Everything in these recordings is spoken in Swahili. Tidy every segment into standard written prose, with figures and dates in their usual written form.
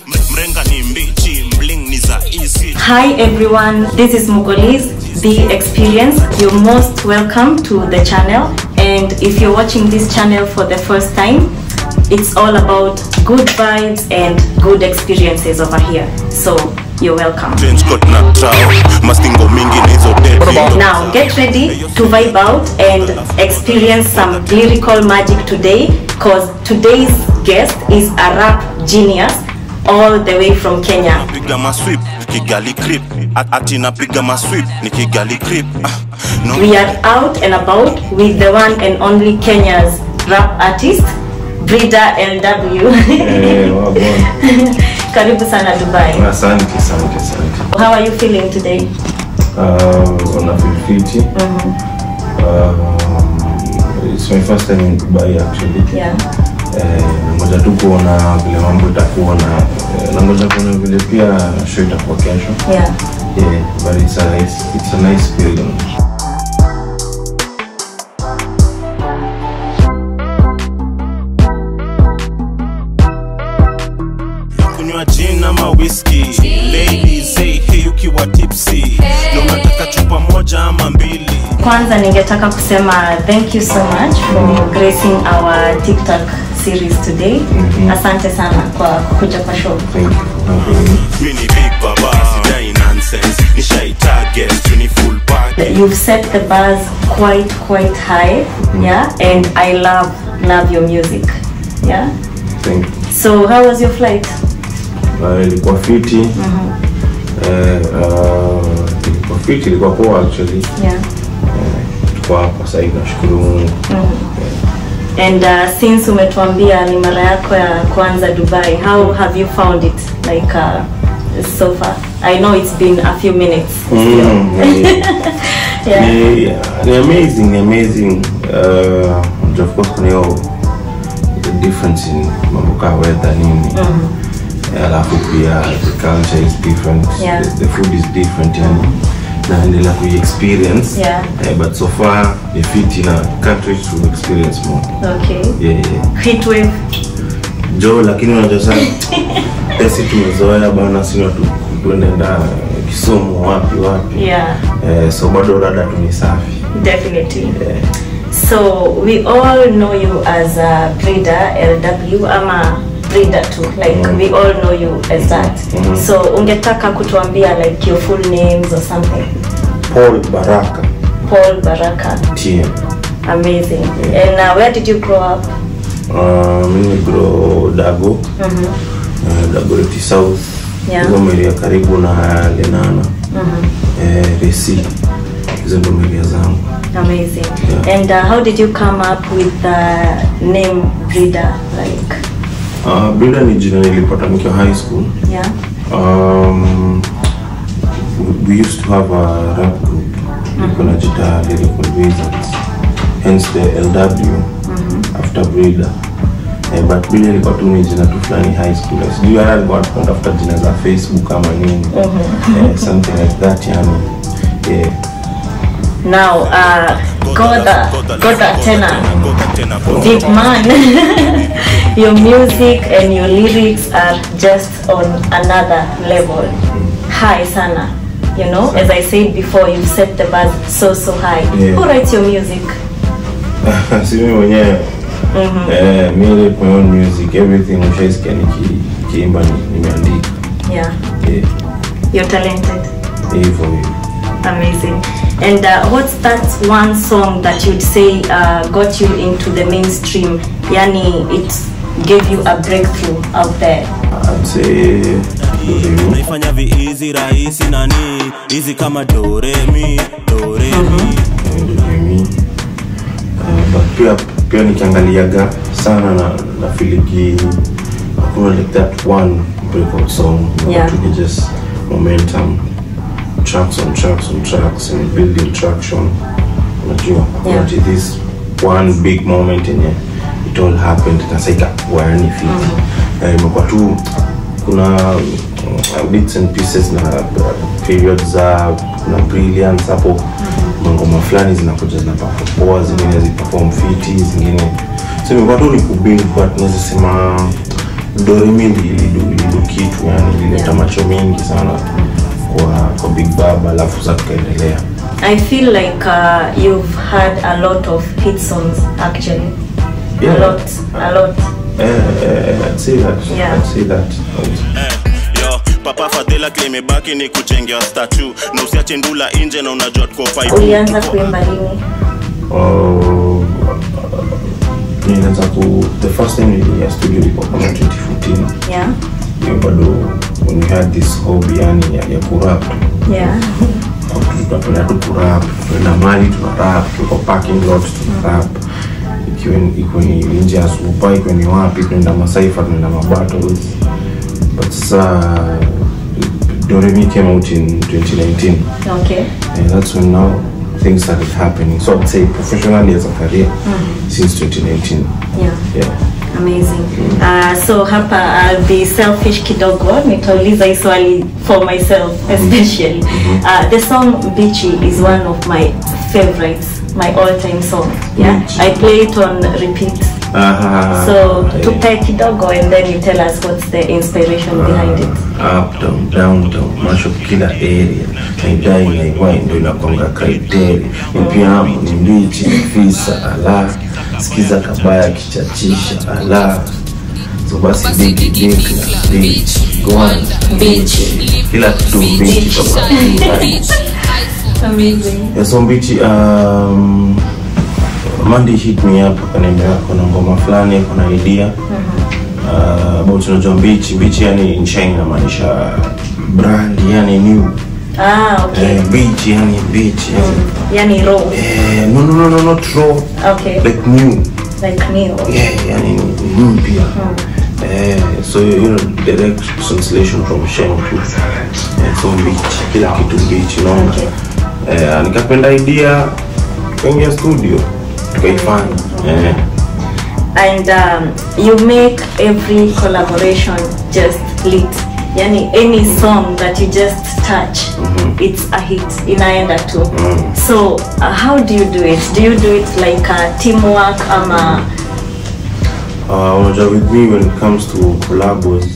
Hi everyone, this is Mugolis, The Experience. You're most welcome to the channel, and if you're watching this channel for the first time, it's all about good vibes and good experiences over here. So you're welcome. Now get ready to vibe out and experience some lyrical magic today, because today's guest is a rap genius all the way from Kenya. We are out and about with the one and only Kenya's rap artist, Breeder LW. Karibu sana Dubai. Asante. How are you feeling today? On a feel it's my first time in Dubai actually. Yeah. Ngoja tu kuona vile mambo itakuwa na ngoja kuona vile pia show itakuwa kesho. Yeah. Yeah, but it's a nice feeling. Kunywa gin ama whiskey. Ladies say hey ukiwa tipsy. Leo nataka chupa moja ama mbili. Kwanza ningetaka kusema thank you so much for gracing our Tik tack series today. Asante sana kwa kuja kwa show. Thank you. Mini big baba, sidai nonsense. Nishaita guest, tuni full pack. You've set the bars quite high, yeah, and I love your music, yeah. Thank you. So how was your flight? Ilikuwa fiti. Ilikuwa poa actually. Yeah. Kwa hapa sasa hivi nashukuru Mungu. And since umetuambia ni mara yako ya kwanza Dubai, how have you found it like so far? I know it's been a few minutes. Yeah, amazing. Of course kuna the difference in mambo weather nini. Alafu pia the culture is different. Yeah. The food is different yani. Naendelea ku-experience, but so far the fit in a country to experience more. Okay. Yeah. Heat wave. Jo, lakini unajua sana pesi tumezoea bana, sio tu tunaenda Kisumu wapi. Yeah. So bado rada tu ni safi. Definitely. Yeah. So we all know you as a Breeder LW ama Breeder too, like we all know you as that. So ungetaka kutuambia like your full names or something? Paul Baraka. TM. Amazing. Yeah. And where did you grow up? Mimi grow Dago. Dago South. Yeah. Area karibu na Lenana. Resi. Hizo ndo area zangu. Amazing. Yeah. And how did you come up with the name Breeder? Like Breeder ni jina nilipata nikiwa high school. Yeah. We used to have a rap group. Kuna jita lyrical wizards. Hence the LW after Breeder. But Breeder ilikuwa tu ni jina tu fulani high school. Do you have got after jina za Facebook ama nini? Something like that yani. Yeah. Now Goda Tena, big man. Your music and your lyrics are just on another level. High sana, you know. As I said before, you set the bar so high. Yeah. Who writes your music? See me when me write my own music. Everything ushaisikia nikiimba nimeandika. Yeah. You're talented. Hivyo. Amazing. And what's that one song that you'd say got you into the mainstream? Yani, it gave you a breakthrough out there? I'd say naifanya easy rahisi nani easy kama do re mi. But pia nikiangaliaga sana na filiki kuna like that one breakout song. Yeah. To just momentum, tracks on tracks and building traction. Unajua, this one big moment in it all happened. Nasika wani fit. Imekuwa tu kuna bits and pieces na periods na brilliance hapo. Ngoma fulani zinakuja zinaperform, zingine ziperform fiti, zingine so imekuwa tu ni kubuild, but naweza sema do re mi ilido kitu ilileta macho mingi sana kwa Big Baba, alafu sasa tukaendelea. I feel like you've had a lot of hit songs actually. Yeah. A lot. I'd say that. Yeah. I'd say that. Papa Fadela claim baki ni kuchengea statue na usiache ndula nje na unajua tuko fight. Ulianza kuimba lini? The first time in studio ilikuwa kama 2014. Yeah. Bado when we had this hobby yani ya kurap. Yeah. Tunapenda tu kurap, na mali tunarap, tuko parking lot tunarap. Ikiwa ni nje ya Supa, ikiwa ni wapi, tunaenda masaifa, tunaenda mabattles. But Doremi came out in 2019. Okay. And that's when now things started happening. So I'd say professionally as a career since 2019. Yeah. Amazing. So hapa I'll be selfish kidogo, nitauliza hii swali for myself especially. The song Beachy is one of my favorites, my all-time song. Yeah, I play it on repeat. So tupe kidogo and then you tell us what's the inspiration behind it. Up, down, down, down, mash up kila area. Naidai na ndo inakonga criteria. Mpiamu ni mbichi, fisa, ala. Skiza kabaya kichachisha, ala. So basi digi na beach, gwan, beach. Kila kitu beach kwa Amazing. Yeah, so Beachy, Monday hit me up, akaniambia kuna ngoma fulani, kuna idea. About unajua Beachy yani in China inamaanisha brand, yani new. Okay. Beach yani beach yani raw. No, not raw. Okay. Like new. Like new. Yeah, yani new pia. So direct translation from Sheng to so beach, kila kitu beach, unaona. Okay. Nikapenda idea kwenye studio tukaifanya. And you make every collaboration just lit. Yani any song that you just touch, it's a hit, inaenda tu. So how do you do it? Do you do it like a teamwork ama? With me when it comes to collabos,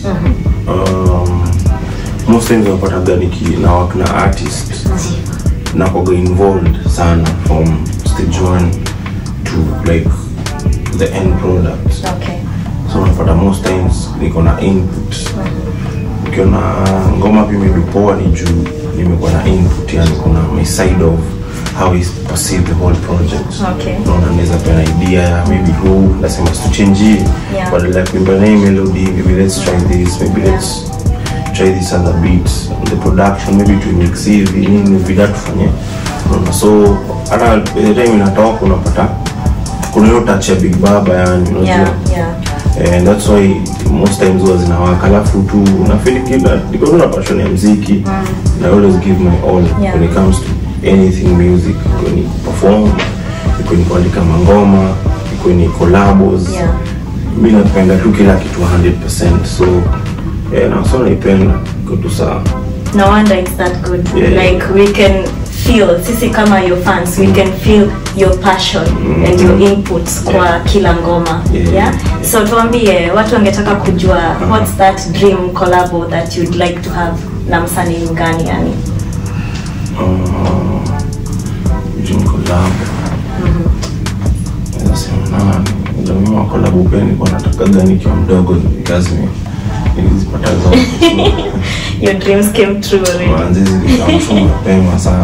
most times napata ganiki na work na artist na koga involved sana from stage 1 to like the end product. Okay. So napata most times niko na input. Ukiona ngoma pia imepoa ni juu nimekuwa na input, yani kuna my side of how is perceive the whole project. Okay. Naweza pena idea maybe who nasema to change it, but like kuimba na melody, maybe let's try this, maybe let's try this other beat, the production maybe to mix it nini bila tufanye. So hata the time inatoka unapata kuna hiyo touch ya Big Baba yani unajua. Yeah. And that's why most times was in our alafu tu na feel that because una passion ya muziki, I always give my all when it comes to anything music, when you perform, when you kuandika mangoma, when you collabos. Mimi napenda tu kila kitu 100%. So na so naipenda kitu sawa. No wonder it's that good. Like we can feel, sisi kama your fans, we can feel your passion and your inputs kwa kila ngoma. So tuambie watu wangetaka kujua what's that dream collabo that you'd like to have na msanii mgani yani? Dream collabo. Ndio mimi collabo gani kwa nataka gani kwa mdogo because nilizipata zote. Your dreams came true already. Manzizi nikamshuma pema sana.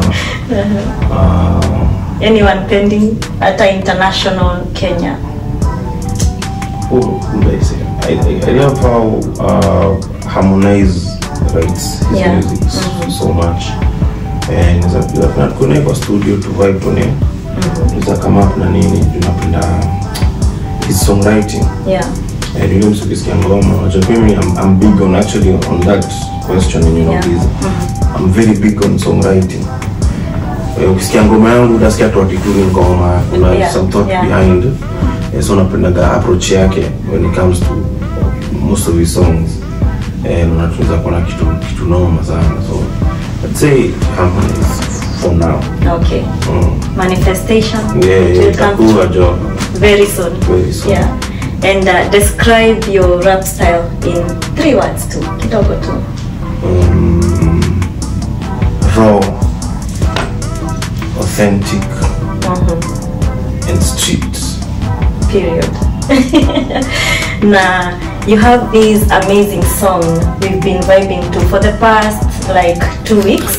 Anyone pending at international Kenya? Who I say? I love how Harmonize writes his music so much. And it's not connect studio to vibe on it. It's come up na nini tunapenda his songwriting. And you know ukisikia ngoma, I'm big on actually on that question and you know I'm very big on songwriting. Ukisikia ngoma yangu utasikia tu atituni ngoma, kuna some thought behind. So napenda approach yake when it comes to most of his songs. Unatunza kuna kitu noma sana. So I'd say Harmonize for now. Okay. Manifestation. Itakuwa job. Very soon. And describe your rap style in 3 words too. Kidogo tu. raw, authentic, and street. Period. Nah, you have this amazing song we've been vibing to for the past like 2 weeks.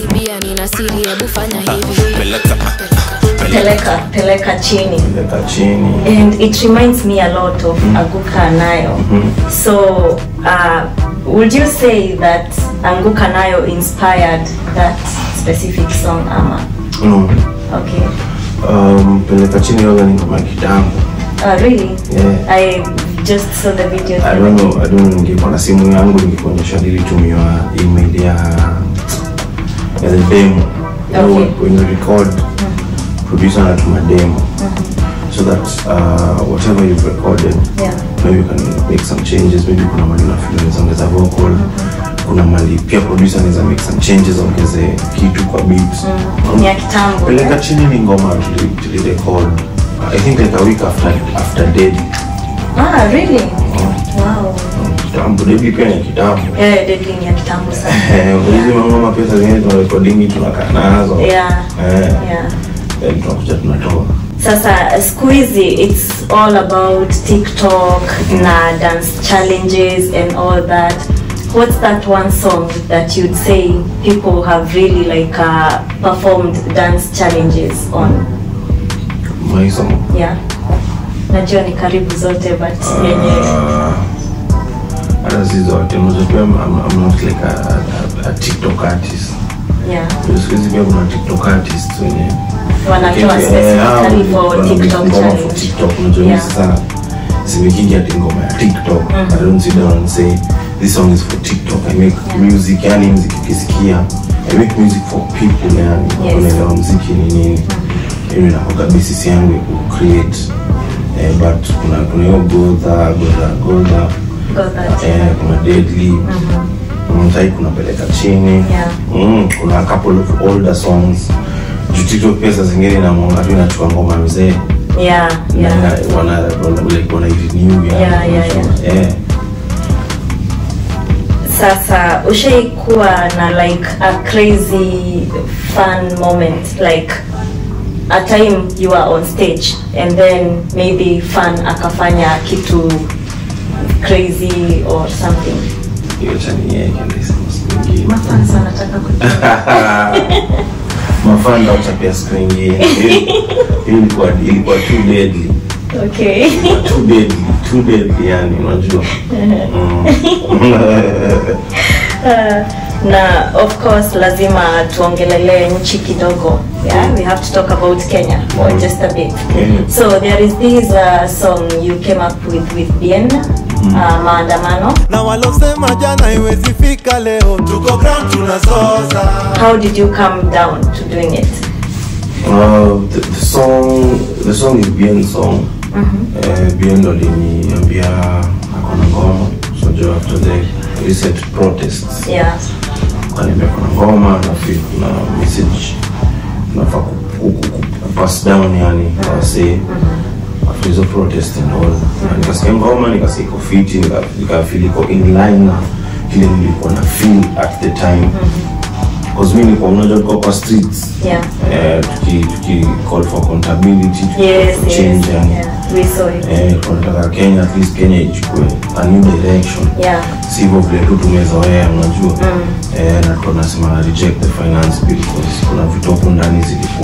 Peleka chini. And it reminds me a lot of Anguka Nayo. So would you say that Anguka Nayo inspired that specific song, Ama? No. Okay. Peleka chini yoga ni kama kitambo. Really? Yeah. I just saw the video. I don't know, ningekuwa na simu yangu ningekuonyesha nilitumiwa email ya the demo. Okay. When you record, producer anatuma demo. So that whatever you've recorded, maybe you can make some changes. Maybe kuna mali unafeel ongeza vocal, kuna mali pia producer anaweza make some changes, ongeze kitu kwa beat. Ni ya kitambo. Peleka chini ni ngoma tulirecord I think like a week after Dead. Ah, really? Wow. Kitambo, Dead pia ni kitambo. Yeah, Dead ni ya kitambo sana. Hizi mama pesa zingine tuna recording tunakaa nazo. Yeah. Tunakuja tunatoa. Sasa siku hizi it's all about TikTok na dance challenges and all that. What's that one song that you'd say people have really like performed dance challenges on? My song? Yeah. Najua ni karibu zote but yenyewe. Hata si zote, I'm not like a TikTok artist. Yeah. Siku pia kuna TikTok artists wenye wanatoa specifically for TikTok challenge. TikTok unajua sasa simikiji ati ngoma ya TikTok. I don't sit down and say this song is for TikTok. I make music, yani muziki ukisikia. I make music for people, yani unaelewa muziki ni nini. Mimi na kwa basis yangu ku create but kuna hiyo Golda kuna Deadly kuna Peleka chini kuna a couple of older songs TikTok pesa zingine na mwanga tu inachukua ngoma mzee wana hivi new Sasa ushaikuwa na like a crazy fun moment, like a time you are on stage and then maybe fan akafanya kitu crazy or something? Mafan sana nataka kujua. Mafan utapia screen ilikuwa too deadly. Okay. Too deadly yani unajua. Na of course lazima tuongelele nchi kidogo. Yeah, we have to talk about Kenya or just a bit. So there is this song you came up with Bien, maandamano. Na walosema jana iwezi fika leo tuko ground tunazoza. How did you come down to doing it? The song is Bien's song. Bien ndo aliniambia akona ngoma. So after the recent protests. Yeah. Kaniambia kuna ngoma na message nafaa pass down yani say after the protest and all. Nikasikia ngoma nikasikia iko fit nikafeel iko in line na kile nilikuwa na feel at the time. Because mimi nilikuwa unajua kwa streets. Tuki call for accountability, for change yani. We saw it. Tunataka Kenya, at least Kenya ichukue a new direction. Sivyo vile tu tumezoea unajua. Na tunasema reject the finance bill because kuna vitu hapo ndani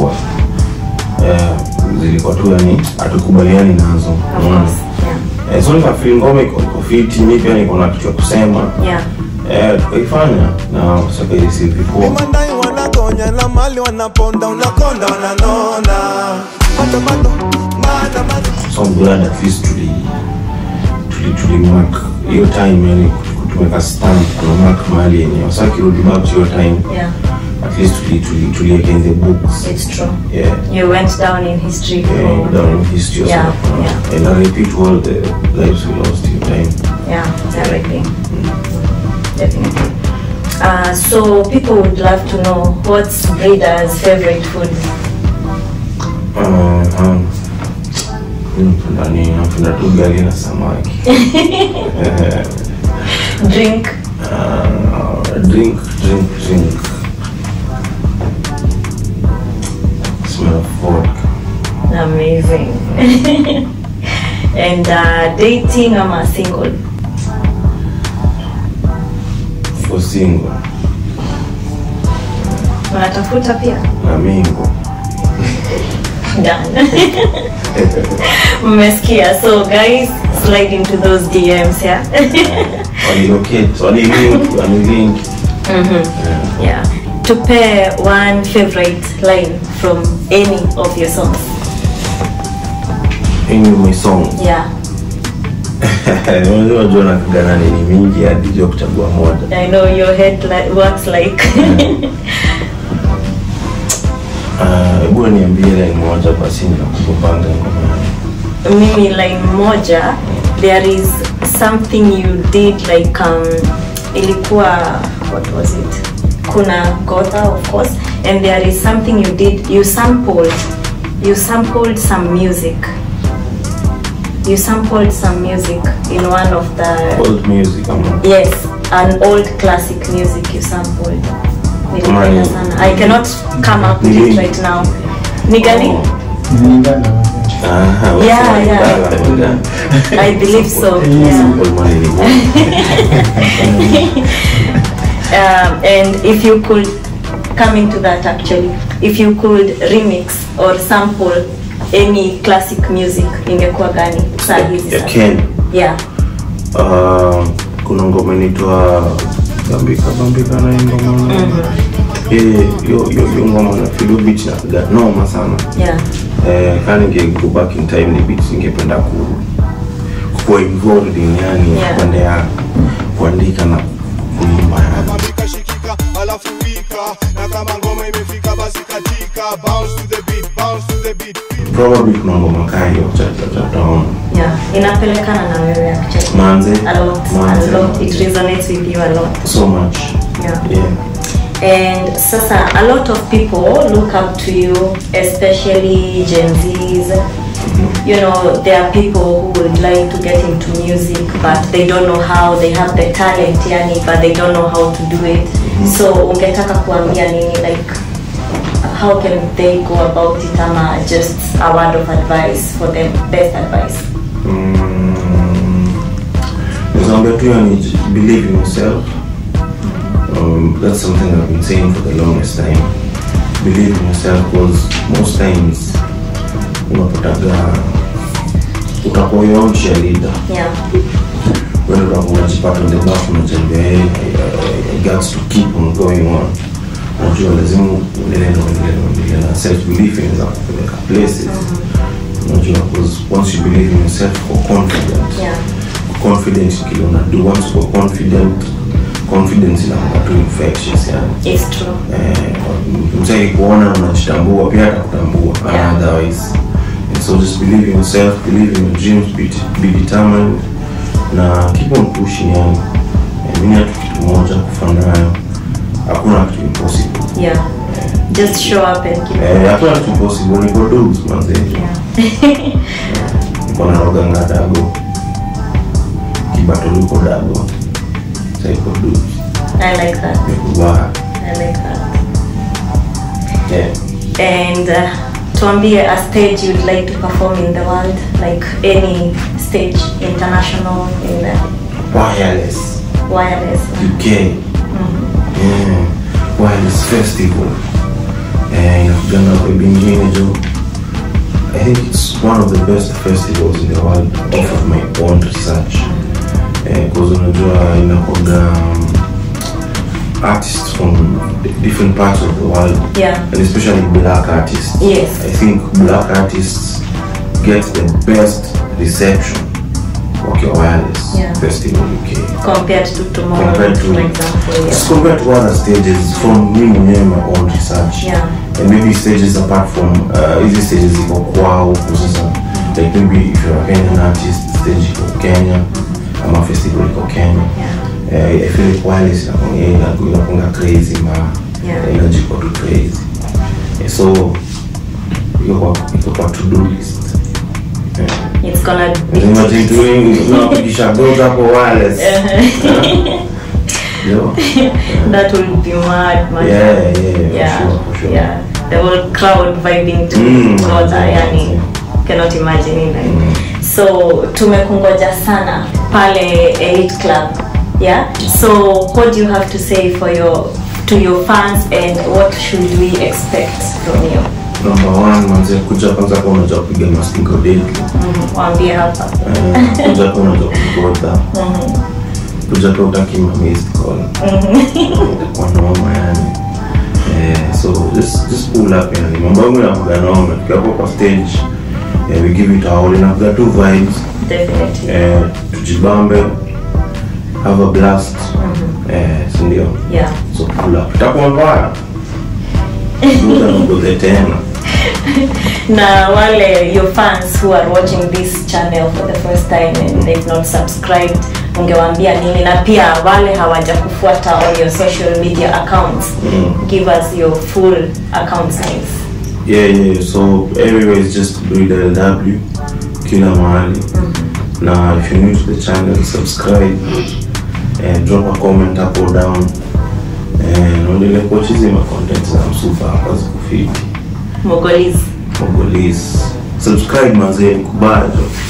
zilikuwa tu yani hatukubaliani nazo. So nikafeel ngoma iko fit, mimi pia niko na kitu kusema. Tukaifanya na sasa ile si ilikuwa. Mandai wanagonya na mali wanaponda unakonda wananona. So I'm glad at least to mark your time yani kutumeka stand na mark mali yenyewe. Sasa kirudi back to your time. At least to in the books. It's true. You went down in history. Down in history. And I repeat all the lives we lost in time. Everything. Definitely. So people would love to know what's Breeder's favorite food. Napenda tu ugali na samaki. Drink. Drink. Smell of vodka. Amazing. And dating, I'm a single. For single. Unatafuta pia? Na mingo. Done. Mmesikia. So guys, slide into those DMs, yeah? Link. Yeah. To pair one favorite line from any of your songs. Any of my songs? Yeah. Unajua nakagana nini mingi hadi jo kuchagua moja. I know your head works like. Hebu niambie line moja basi nakupanga ngoma. Mimi line moja, there is something you did like ilikuwa, what was it? Kuna Gotha, of course, and there is something you did, you sampled some music. You sampled some music in one of the Old music, yes, an old classic music you sampled. Nilipenda sana. I cannot come up with it right now. Nigani? Yeah. I believe so. Yeah. And if you could, coming to that actually, if you could remix or sample any classic music, ingekuwa gani? Saa hizi sasa. Yeah. Kuna ngoma inaitwa Bambika na ngoma. Yo ngoma na feel beat na noma sana. Yeah. Kani go back in time ni beat ningependa kuwa involved in yani pande ya kuandika na kuimba. Bambika shikika alafu wika na kama ngoma imefika basi katika bounce to the beat. Probably kuna ngoma kayo cha Yeah, inapelekana na wewe actually. Manze. A lot. It resonates with you a lot. So much. Yeah. And sasa, a lot of people look up to you, especially Gen Zs. You know, there are people who would like to get into music, but they don't know how. They have the talent, yani, but they don't know how to do it. So, ungetaka kuambia nini, like, how can they go about it? Ama just a word of advice for them, best advice. Believe in yourself. That's something I've been saying for the longest time. Believe in yourself, because most times utakuwa your own cheerleader. Yeah. When unajipata on the back unajambia got to keep on going on. Unajua lazima uendelee na self-belief inaweza kupeleka places. Unajua, because once you believe in yourself, you're confident. Yeah. Confidence kile unadu, once you're confidence inakuwa tu infectious yani. It's true. Mtaki kuona unajitambua pia atakutambua otherwise. And so just believe in yourself, believe in your dreams, be determined na keep on pushing yani. Mimi hatu kitu moja kufanya nayo. Hakuna kitu impossible. Yeah. Just show up and keep hakuna kitu impossible, ni produce manze. Niko na roga ngadago. Kibato liko dago. Say produce. I like that. Wow. I like that. Yeah. And tuambie a stage you'd like to perform in the world, like any stage, international, in the Wireless. UK. Yeah. Wireless festival. Inakujana kwa bingine jo. I think it's one of the best festivals in the world off of my own research. Because unajua inakuwa artists from different parts of the world. Yeah. And especially black artists. Yes. I think black artists get the best reception of your wireless festival UK. Compared to tomorrow, for example. Yeah. Compared to other stages from me and my own research. Yeah. And maybe stages apart from easy stages iko kwao kusasa. Like maybe if you're a Kenyan artist, stage iko Kenya, ama festival iko Kenya. I feel like wireless inakunga crazy energy iko too crazy. So iko kwa to-do list. It's gonna be doing wireless. That will be mad, man. For sure. Yeah. The whole crowd vibing to Godha, yani cannot imagine it. So tumekungoja sana pale Elite Club. Yeah. So what do you have to say to your fans, and what should we expect from you? Number one, manze kuja kwanza kwa unajua kupiga mastingo daily. Waambie hapa. Kuja kwa unajua kugoda. Kuja kwa utaki mamizi call. Kwa noma yani. So just pull up yani. Mambo yangu yanakuwa noma. Tukiwa kwa stage, we give it all. Inakuwa two vibes. Definitely. Tujibambe, have a blast. Sindio? Yeah. So pull up. Itakuwa mbaya. Now your fans who are watching this channel for the first time and they've not subscribed, ungewaambia nini? Na pia wale hawajakufuata on your social media accounts, give us your full accounts names. Yeah, so everywhere is just redefining kila mahali. Now if you're new to the channel, subscribe and drop a comment up or down. And only like what is in my content I'm super as kufiti. Mogolis. Subscribe manze kubaya.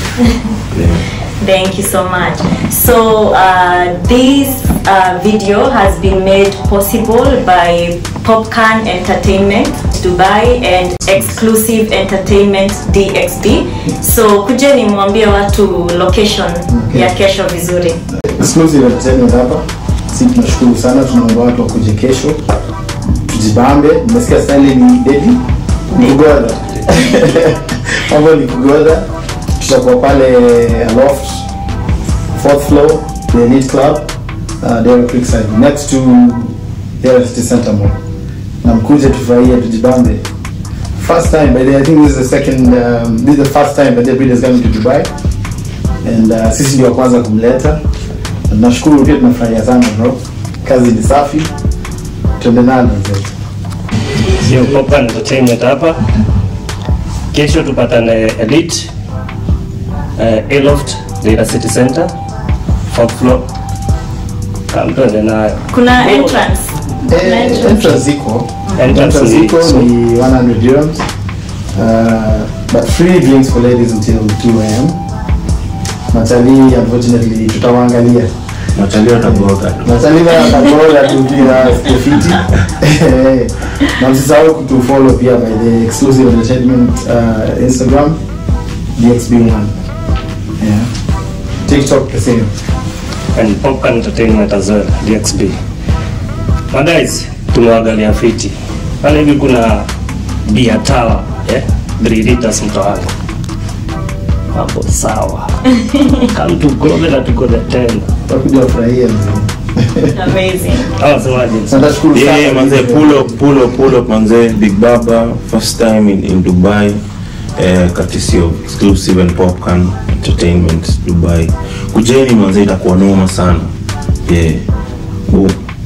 Thank you so much. So this video has been made possible by Popcorn Entertainment Dubai and Exclusive Entertainment DXB. So kujeni mwambie watu location ya kesho vizuri. Exclusive Entertainment hapa. Sisi tunashukuru sana, tunaomba watu wakuje kesho. Tujibambe, nimesikia style ni Dedi. Kugoda. Mambo ni kugoda. Tutakuwa pale Loft, 4th floor, the Elite Club, Dairy Creek side, next to the City Center Mall. Na mkuje tufurahie, tujibambe. First time, by the way, I think this is the first time that the breed is coming to Dubai. And sisi ndio kwanza kumleta. Nashukuru pia, tunafurahia sana bro. Kazi ni safi. Tuendelee zetu. Sio Popcorn Entertainment hapa. Kesho tupatane Elite Loft, the City Center, 4th floor. Kampende nayo. Kuna entrance. Entrance iko. Entrance ni 100 dirhams. But free drinks for ladies until 2 a.m. Matali unfortunately tutawaangalia. Matali watagoga tu pia skefiti. Na msisahau kutufollow pia by the Exclusive Entertainment Instagram DXB1. Yeah. TikTok the same. And Popcorn Entertainment as well, DXB. Guys, tunaangalia fiti. Pale hivi kuna beer tower, 3 liters mtoani. Hapo sawa. Come to go there to go the 10. Tutakuja furahia. Amazing. Nashukuru sana. Yeah, manze pull up manze, Big Baba, first time in Dubai. Courtesy of Exclusive and Popcorn Entertainment Dubai. Kujeni manze, itakuwa noma sana. Yeah. Boom.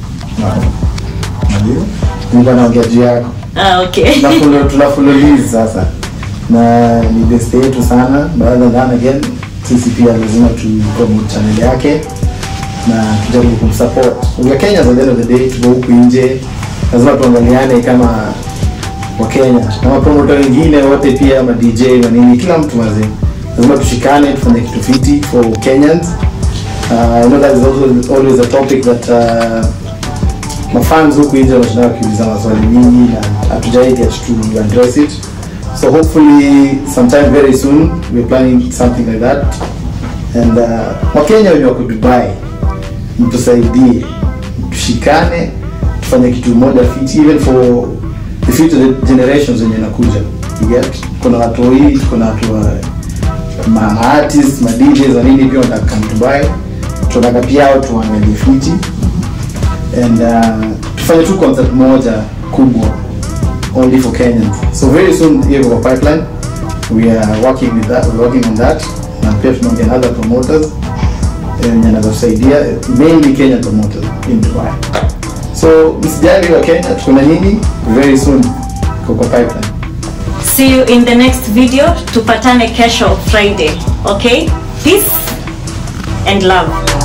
Mungu anaongea juu yako. Okay. Tunafululiza sasa. Na ni best yetu sana. Baada than again, sisi pia lazima tu-promote channel yake na tujaribu kumsupport. We are Kenyans at the end of the day, tuko huku nje. Lazima tuangaliane kama wa Kenya. Na mapromoter wengine wote pia, ma DJ na nini, kila mtu mazee. Lazima tushikane, tufanye kitu fiti for Kenyans. I know that is also always a topic that my fans huku nje wanataka kuuliza maswali mingi na hatujai get to address it. So hopefully sometime very soon we're planning something like that. And Wakenya wenye wako Dubai, mtusaidie, tushikane, tufanye kitu moja fiti even for the future generations wenye nakuja. You get? Kuna watu hii, kuna watu ma artists, ma DJs na nini pia wanataka come Dubai. Tunataka pia watu waangalie fiti. And tufanye tu concert moja kubwa only for Kenyans. So very soon here we have a pipeline. We are working with that. We're working on that. And pia tunaongea other promoters and anatusaidia, mainly Kenyan promoters in Dubai. So msijali wa Kenya, tukuna nyinyi very soon kwa pipeline. See you in the next video. Tupatane kesho Friday. Okay? Peace and love.